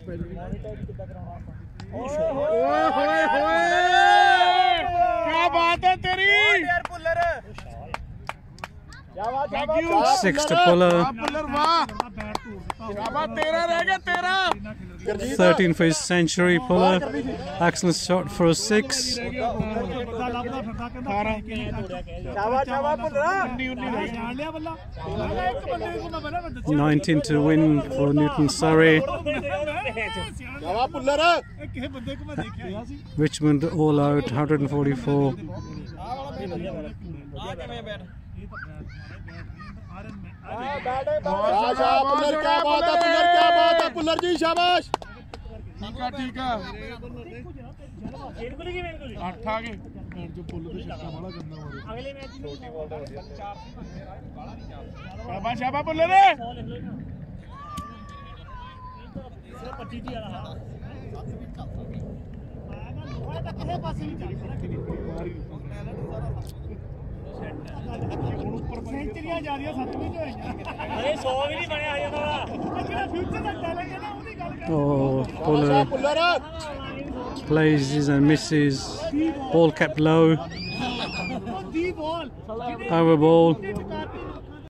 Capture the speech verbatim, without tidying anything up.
ओए होए होए क्या बात है तेरी Six to puller. thirteen for his century puller. Excellent shot for a six. nineteen to win for Newton Surrey. Richmond all out one hundred forty-four. पुलर क्या बात है पुलर क्या बात है पुलर जी शाबाश ठीक है ठीक है आठ आगे जो पुल तो छक्का बड़ा गंदा हो रहा है अगले मैच छोटी बॉल हो गया शाबाश शाबाश पुलर रे पच्चीस ही आ रहा है पास ही सेंचुरियां जा रही है सतवीं जो है अरे सौ भी नहीं बनया है ना ਜਿਹੜਾ ਫਿਊਚਰ ਦਾ ਟੈਲੈਂਟ ਹੈ ਨਾ ਉਹਦੀ ਗੱਲ ਕਰ Oh, puller plays and misses. Ball kept low. Over ball.